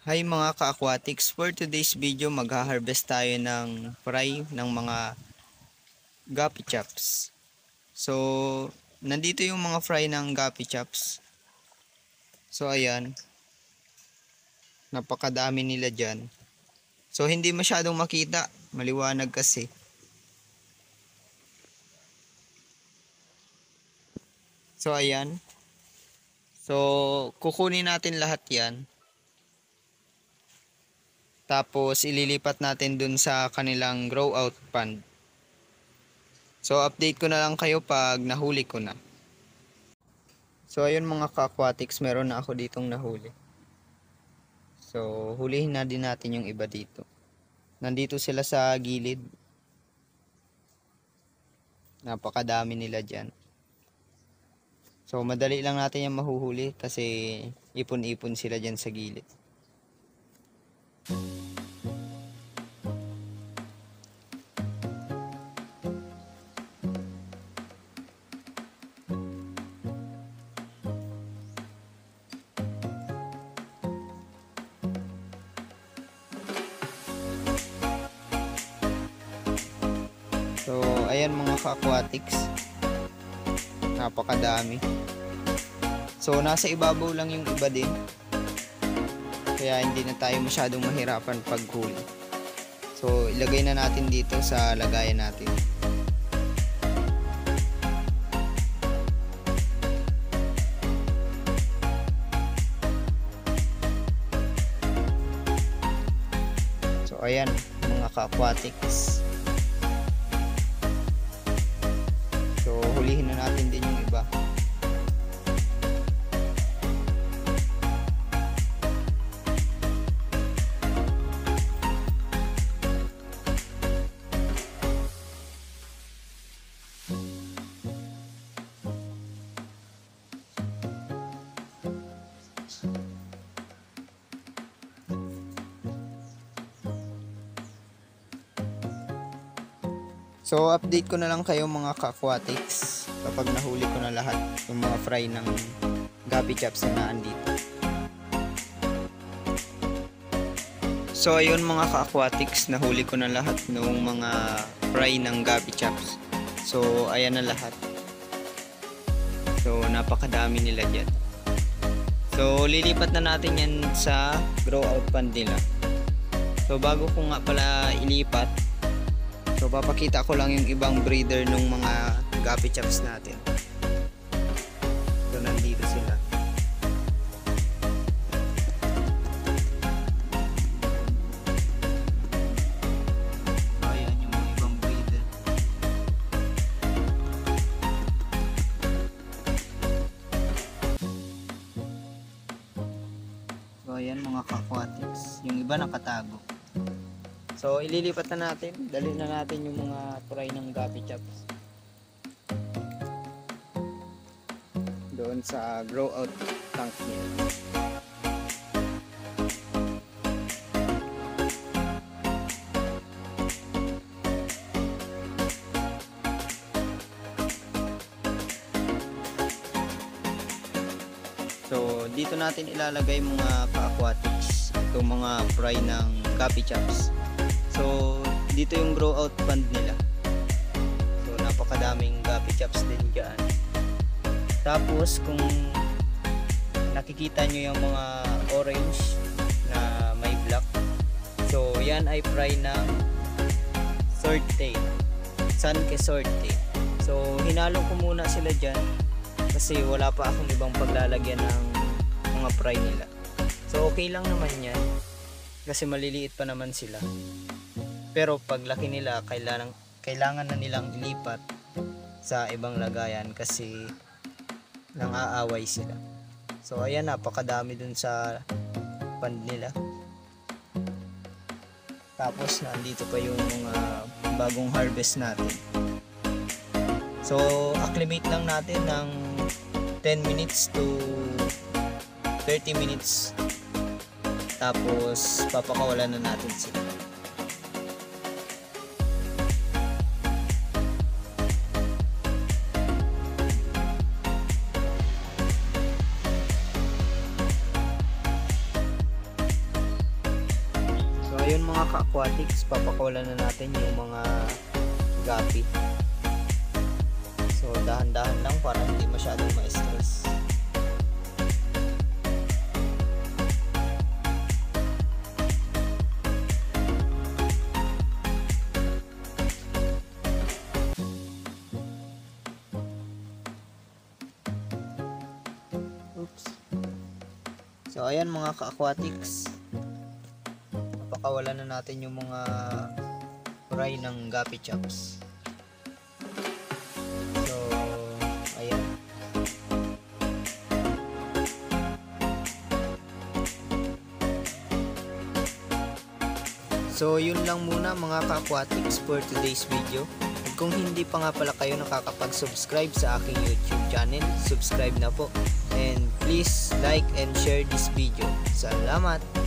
Hi mga ka-aquatics, for today's video magha-harvest tayo ng fry ng mga guppy chops. So, nandito yung mga fry ng guppy chops. So ayan, napakadami nila dyan. So hindi masyadong makita, maliwanag kasi. So ayan, so kukunin natin lahat yan. Tapos ililipat natin dun sa kanilang grow out pond. So update ko na lang kayo pag nahuli ko na. So ayun mga ka-aquatics, meron na ako ditong nahuli. So hulihin na din natin yung iba dito. Nandito sila sa gilid. Napakadami nila dyan. So madali lang natin yung mahuhuli kasi ipon-ipon sila dyan sa gilid. So ayan mga ka-aquatics, napakadami. So nasa ibabaw lang yung iba din, kaya hindi na tayo masyadong mahirapan paghuli. So ilagay na natin dito sa lagayan natin. So ayan mga ka-aquatics, so hulihin na natin din yung iba. So update ko na lang kayo mga ka-aquatics kapag nahuli ko na lahat yung mga fry ng guppy chops na naandito. So ayun mga ka-aquatics, nahuli ko na lahat ng mga fry ng guppy chops. So ayan na lahat. So napakadami nila dyan. So lilipat na natin yan sa grow out pond nila. So bago ko nga pala ilipat, so papakita ko lang yung ibang breeder ng mga guppy chops natin. So nandito sila. Ayan yung mga ibang breeder. So ayan mga ka-aquatics, yung iba nakatago. So ililipat na natin, dalhin na natin yung mga fry ng guppy chops doon sa grow out tank niya. So dito natin ilalagay mga ka-aquatics itong mga fry ng guppy chops. So dito yung grow out pond nila. So napakadaming guppy chops din dyan. Tapos kung nakikita nyo yung mga orange na may black, so yan ay fry ng sorte, Sanke sorte. So hinalo ko muna sila dyan kasi wala pa akong ibang paglalagyan ng mga fry nila. So okay lang naman yan kasi maliliit pa naman sila. Pero pag laki nila, kailangan na nilang ilipat sa ibang lagayan kasi nang-aaway sila. So ayan, napakadami dun sa pond nila. Tapos nandito pa yung mga bagong harvest natin. So acclimate lang natin ng 10 minutes to 30 minutes. Tapos papakawalan na natin sila. ayun mga ka-aquatics, papakawalan na natin yung mga gapi. So dahan-dahan lang para hindi masyadong ma-stress. Oops. So ayan mga ka-aquatics, papakawalan na natin yung mga fry ng gapi chops. So ayan. So yun lang muna mga ka-aquatics for today's video. At kung hindi pa nga pala kayo nakakapag-subscribe sa aking YouTube channel, subscribe na po. And please like and share this video. Salamat!